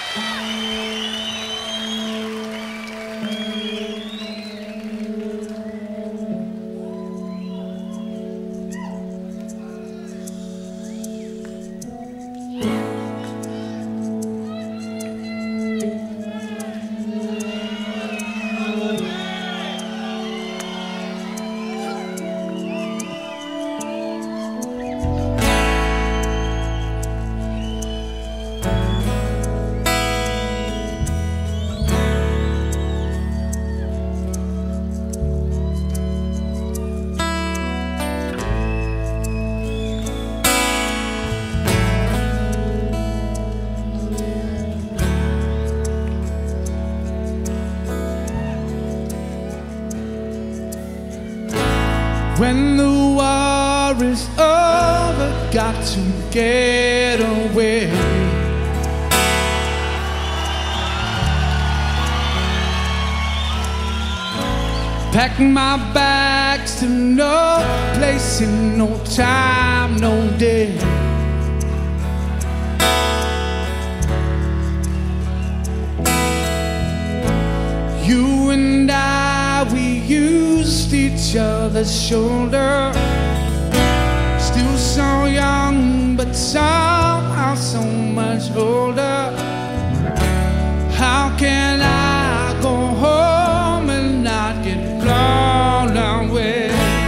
When the war is over, got to get away. Pack my bags to no place in no time, no day. You and I, we used each other's shoulder. Still so young, but somehow so much older. How can I go home and not get blown away?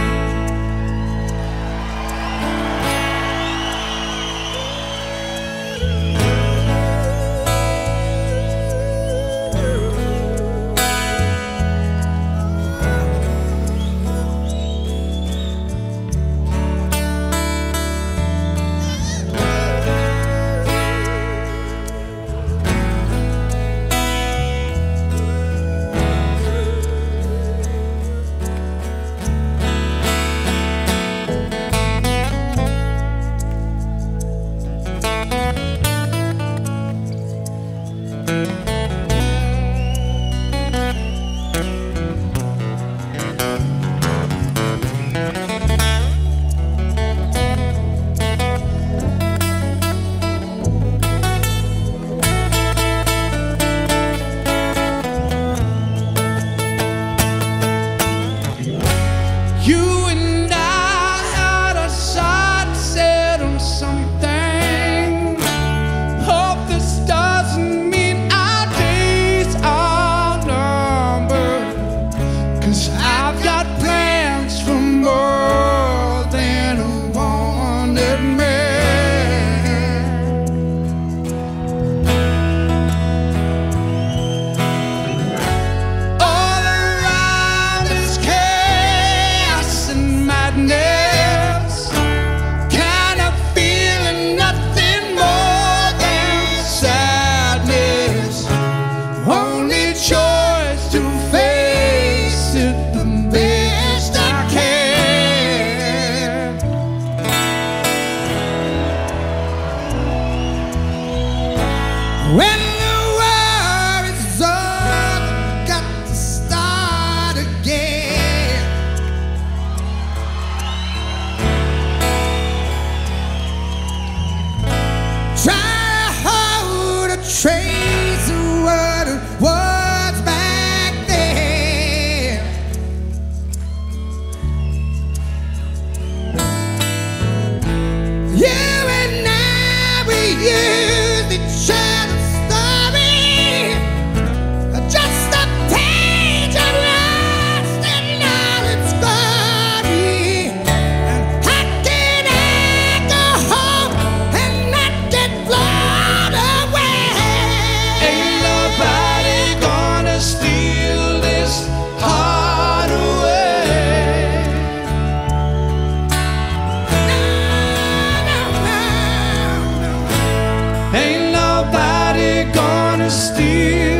You and I had a sight set on something. Hope this doesn't mean our days are numbered, 'cause I've got plans for more than a wanted man. All around is chaos and madness. Kind of feeling nothing more than sadness. Only choice to face it the best I can. When the war is over, got to start again. Try to hold a trace of what it was back then. You and I, we used each other's story, just a page of lost in all its glory. And how can I go home and not get blown away? Ain't nobody gonna steal this heart away. No, no, no, no. Ain't nobody gonna steal